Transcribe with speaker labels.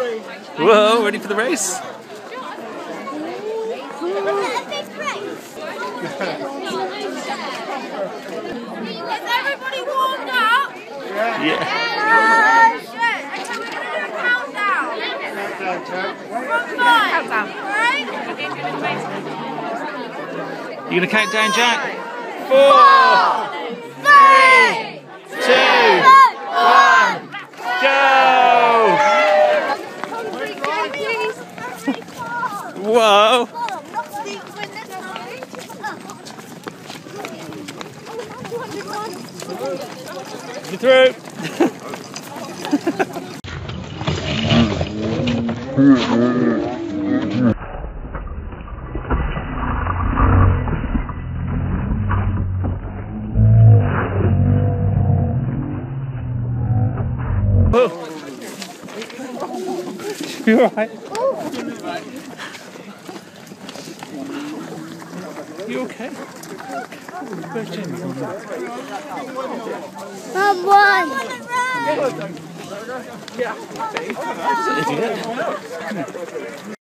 Speaker 1: Whoa, ready for the race?
Speaker 2: Is everybody warmed up?
Speaker 1: Yeah.
Speaker 2: Shit. Okay, we're going to do a countdown. From 5. Right?
Speaker 1: You gonna count down, Jack? 4, 3, 2, 1, go! Whoa! You're through. Whoa. You alright? You okay? Where's Jimmy?
Speaker 2: Someone!
Speaker 1: Yeah.